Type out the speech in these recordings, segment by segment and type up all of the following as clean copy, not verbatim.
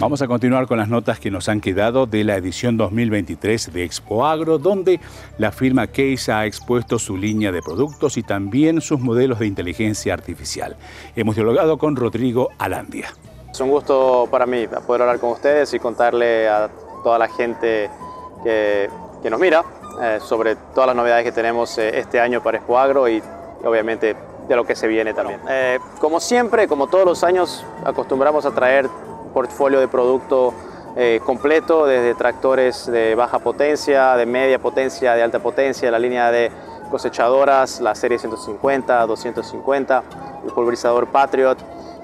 Vamos a continuar con las notas que nos han quedado de la edición 2023 de Expoagro, donde la firma Case ha expuesto su línea de productos y también sus modelos de inteligencia artificial. Hemos dialogado con Rodrigo Alandia. Es un gusto para mí poder hablar con ustedes y contarle a toda la gente que nos mira sobre todas las novedades que tenemos este año para Expoagro y obviamente de lo que se viene también. Como siempre, como todos los años, acostumbramos a traer portfolio de producto completo, desde tractores de baja potencia, de media potencia, de alta potencia, la línea de cosechadoras, la serie 150, 250, el pulverizador Patriot.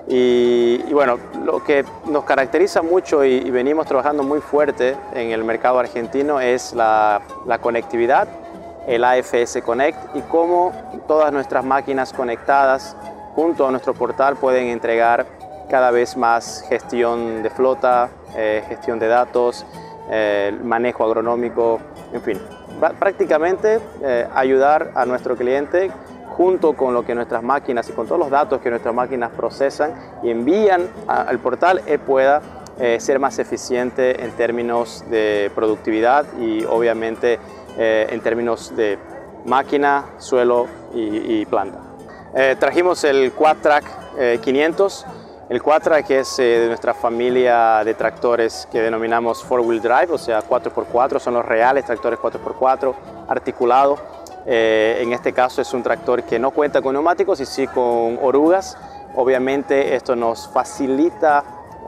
Y bueno, lo que nos caracteriza mucho y venimos trabajando muy fuerte en el mercado argentino es la conectividad, el AFS Connect y cómo todas nuestras máquinas conectadas junto a nuestro portal pueden entregar cada vez más gestión de flota, gestión de datos, manejo agronómico, en fin, prácticamente ayudar a nuestro cliente junto con lo que nuestras máquinas y con todos los datos que nuestras máquinas procesan y envían al portal, él pueda ser más eficiente en términos de productividad y obviamente en términos de máquina, suelo y planta. Trajimos el Quadtrac 500. El Quadtrac es de nuestra familia de tractores que denominamos 4-wheel drive, o sea 4x4, son los reales tractores 4x4 articulados. En este caso es un tractor que no cuenta con neumáticos y sí con orugas. Obviamente esto nos facilita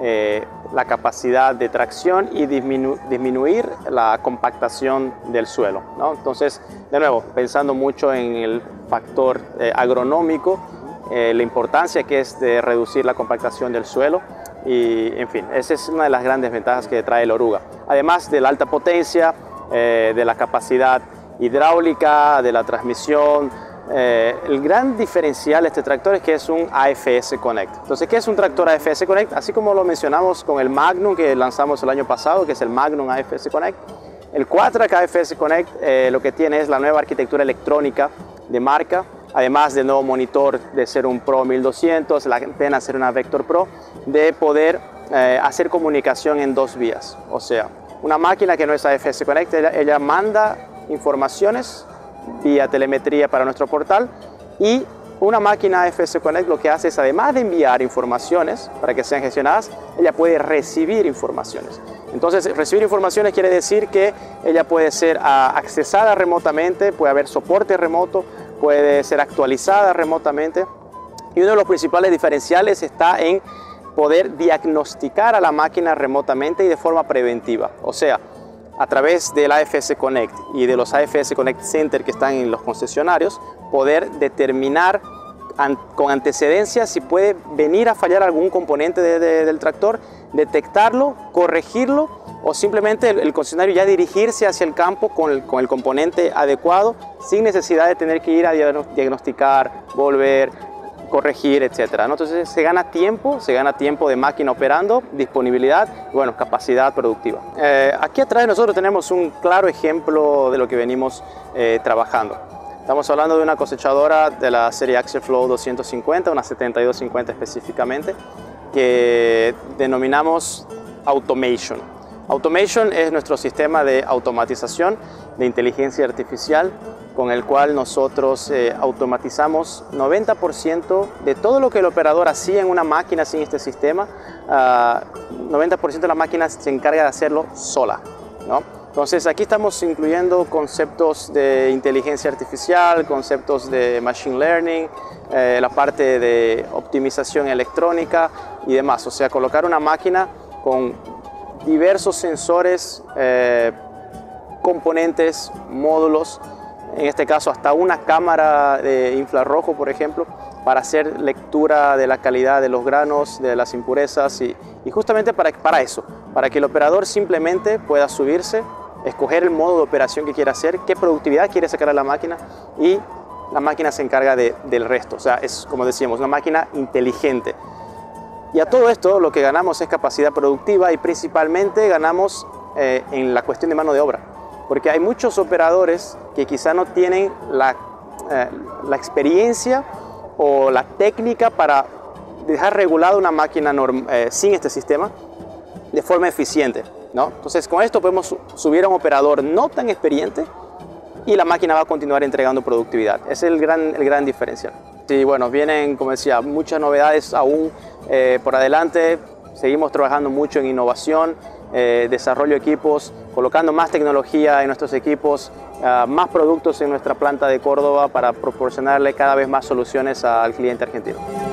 la capacidad de tracción y disminuir la compactación del suelo, ¿no? Entonces, de nuevo, pensando mucho en el factor agronómico, la importancia que es de reducir la compactación del suelo y, en fin, esa es una de las grandes ventajas que trae la oruga. Además de la alta potencia, de la capacidad hidráulica, de la transmisión, el gran diferencial de este tractor es que es un AFS Connect. Entonces, ¿qué es un tractor AFS Connect? Así como lo mencionamos con el Magnum que lanzamos el año pasado, que es el Magnum AFS Connect, el Quadtrac AFS Connect lo que tiene es la nueva arquitectura electrónica de marca, además del nuevo monitor de ser un Pro 1200, la antena ser una Vector Pro, de poder hacer comunicación en dos vías. O sea, una máquina que no es AFS Connect, ella manda informaciones vía telemetría para nuestro portal y una máquina AFS Connect lo que hace es, además de enviar informaciones para que sean gestionadas, ella puede recibir informaciones. Entonces, recibir informaciones quiere decir que ella puede ser accesada remotamente, puede haber soporte remoto, puede ser actualizada remotamente y uno de los principales diferenciales está en poder diagnosticar a la máquina remotamente y de forma preventiva. O sea, a través del AFS Connect y de los AFS Connect Center que están en los concesionarios, poder determinar con antecedencia si puede venir a fallar algún componente del tractor, detectarlo, corregirlo o simplemente el concesionario ya dirigirse hacia el campo con el componente adecuado sin necesidad de tener que ir a diagnosticar, volver, corregir, etcétera, ¿no? Entonces se gana tiempo de máquina operando, disponibilidad y bueno, capacidad productiva. Aquí atrás de nosotros tenemos un claro ejemplo de lo que venimos trabajando. Estamos hablando de una cosechadora de la serie Axelflow 250, una 7250 específicamente, que denominamos Automation. Automation es nuestro sistema de automatización de inteligencia artificial con el cual nosotros automatizamos 90% de todo lo que el operador hacía en una máquina sin este sistema. 90% de la máquina se encarga de hacerlo sola, ¿no? Entonces aquí estamos incluyendo conceptos de inteligencia artificial, conceptos de machine learning, la parte de optimización electrónica y demás. O sea, colocar una máquina con diversos sensores, componentes, módulos, en este caso hasta una cámara de infrarrojo, por ejemplo, para hacer lectura de la calidad de los granos, de las impurezas y justamente para eso, para que el operador simplemente pueda subirse, escoger el modo de operación que quiera hacer, qué productividad quiere sacar a la máquina y la máquina se encarga del resto. O sea, es como decíamos, una máquina inteligente. Y a todo esto lo que ganamos es capacidad productiva y principalmente ganamos en la cuestión de mano de obra. Porque hay muchos operadores que quizá no tienen la experiencia o la técnica para dejar regulada una máquina sin este sistema de forma eficiente, ¿no? Entonces con esto podemos subir a un operador no tan experiente y la máquina va a continuar entregando productividad. Ese es el gran diferencial. Y bueno, vienen, como decía, muchas novedades aún por adelante. Seguimos trabajando mucho en innovación, desarrollo de equipos, colocando más tecnología en nuestros equipos, más productos en nuestra planta de Córdoba para proporcionarle cada vez más soluciones al cliente argentino.